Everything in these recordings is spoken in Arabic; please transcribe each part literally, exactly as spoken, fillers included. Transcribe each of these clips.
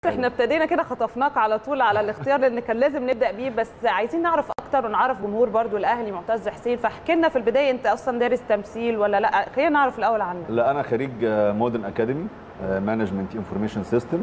احنا ابتدينا كده خطفناك على طول على الاختيار لان كان لازم نبدا بيه، بس عايزين نعرف اكتر ونعرف جمهور برضو الاهلي معتز حسين. فاحكي لنا في البدايه، انت اصلا دارس تمثيل ولا لا؟ خلينا نعرف الاول عنك. لا انا خريج مودرن اكاديمي مانجمنت انفورميشن سيستم.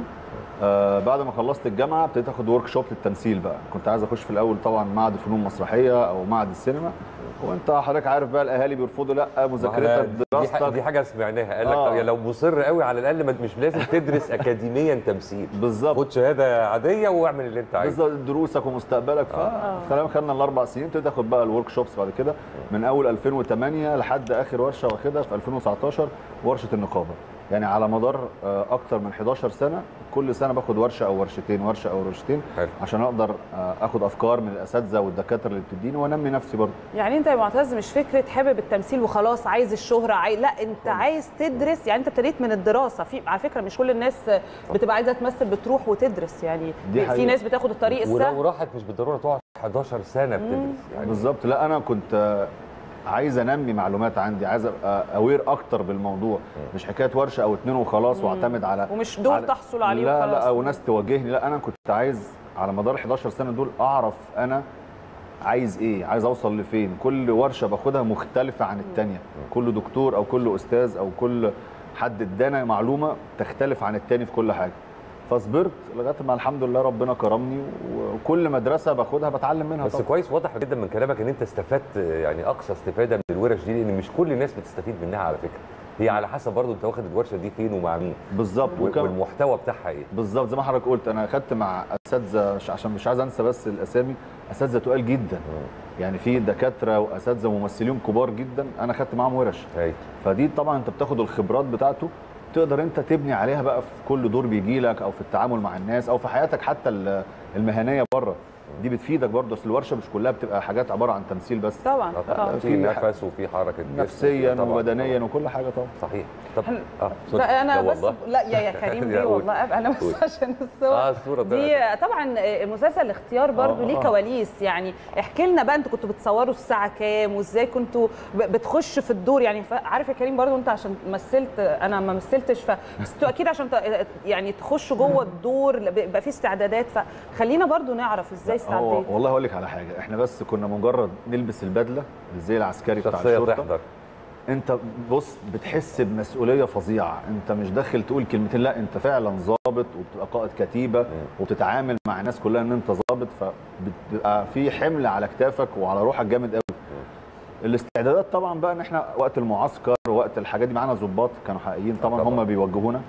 بعد ما خلصت الجامعه ابتديت اخد ورك شوب للتمثيل بقى. كنت عايز اخش في الاول طبعا معهد الفنون المسرحيه او معهد السينما، وانت حضرتك عارف بقى الاهالي بيرفضوا لا مذاكرتك دراستك. دي حاجه سمعناها، قال لك آه. يعني لو مصر قوي على الاقل مش لازم تدرس اكاديميا تمثيل، بالظبط، خد شهاده عاديه واعمل اللي انت عايزه بالظبط، دروسك ومستقبلك. آه. فخلينا خدنا الاربع سنين، ابتديت اخد بقى الورك شوبس بعد كده من اول ألفين وثمانية لحد اخر ورشه واخدها في ألفين وتسعتاشر ورشه النقابه. يعني على مدار اكتر من حداشر سنه كل سنه باخد ورشه او ورشتين ورشه او ورشتين حلو. عشان اقدر اخد افكار من الاساتذه والدكاتره اللي بتديني وانمي نفسي برضه. يعني انت يا معتز مش فكره حابب التمثيل وخلاص عايز الشهره عايز... لا انت عايز تدرس. يعني انت ابتديت من الدراسه. في على فكره مش كل الناس بتبقى عايزه تمثل بتروح وتدرس، يعني في ناس بتاخد الطريق السهل ولو راحت مش بالضروره تقعد حداشر سنه بتدرس يعني بالظبط. لا انا كنت عايز انمي معلومات عندي، عايز ابقى اوير اكتر بالموضوع، مش حكايه ورشه او اتنين وخلاص واعتمد على ومش دول على... تحصل عليه لا وخلاص. لا او ناس توجهني. لا انا كنت عايز على مدار حداشر سنه دول اعرف انا عايز ايه، عايز اوصل لفين. كل ورشه باخدها مختلفه عن الثانيه، كل دكتور او كل استاذ او كل حد ادانا معلومه تختلف عن الثاني في كل حاجه. فصبرت لغايه ما الحمد لله ربنا كرمني، وكل مدرسه باخدها بتعلم منها. بس طبعا. كويس، واضح جدا من كلامك ان انت استفدت يعني اقصى استفاده من الورش دي، لان مش كل الناس بتستفيد منها على فكره. هي على حسب برضو انت واخد الورشه دي فين ومع مين بالظبط، والمحتوى بتاعها ايه بالظبط. زي ما حضرتك قلت انا اخدت مع اساتذه، عشان مش عايز انسى بس الاسامي، اساتذه تقال جدا. م. يعني في دكاتره واساتذه وممثلين كبار جدا انا اخدت معاهم ورش. هي. فدي طبعا انت بتاخد الخبرات بتاعته تقدر انت تبني عليها بقى في كل دور بيجي لك او في التعامل مع الناس او في حياتك حتى المهنيه بره. دي بتفيدك برضه، اصل الورشه مش كلها بتبقى حاجات عباره عن تمثيل بس. طبعا طبعا في نفس وفي حركه نفسيا وبدنيا وكل حاجه طبعا. صحيح. طب اه لا انا بس لا يا يا كريم ليه والله انا بس عشان الصور اه الصوره دي طبعا. المسلسل الاختيار برضه ليه كواليس، يعني احكي لنا بقى انتوا كنتوا بتصوروا الساعه كام وازاي كنتوا بتخش في الدور. يعني عارف يا كريم برضه انت عشان مثلت، انا ما مثلتش، فانتوا اكيد عشان يعني تخشوا جوه الدور بيبقى في استعدادات، فخلينا برضه نعرف ازاي استعديت. والله هقول لك على حاجه، احنا بس كنا مجرد نلبس البدله الزي العسكري بتاع الشرطه تحضر. انت بص بتحس بمسؤوليه فظيعه، انت مش داخل تقول كلمتين، لا انت فعلا ضابط وبتبقى قائد كتيبه وبتتعامل مع الناس كلها ان انت ضابط، فبتبقى في حمل على كتافك وعلى روحك جامد قوي. الاستعدادات طبعا بقى ان احنا وقت المعسكر وقت الحاجات دي معانا ضباط كانوا حقيقيين طبعا, طبعا. هم بيوجهونا،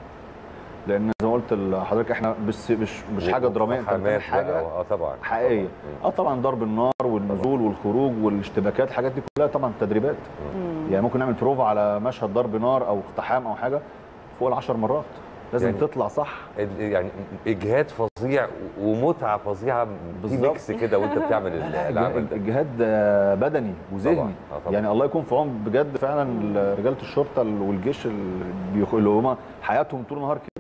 لان زي ما قلت لحضرتك احنا بس مش مش حاجه دراميه، انت حاجه اه طبعا حقيقيه. اه طبعا ضرب النار والنزول والخروج والاشتباكات، الحاجات دي كلها طبعا تدريبات. مم. يعني ممكن نعمل بروفا على مشهد ضرب نار او اقتحام او حاجه فوق العشر مرات، لازم يعني تطلع صح. يعني اجهاد فظيع ومتعه فظيعه في ميكس كده وانت بتعمل العمل. اجهاد بدني وذهني طبعا. طبعا. يعني الله يكون في عون بجد فعلا رجاله الشرطه والجيش اللي هم حياتهم طول النهار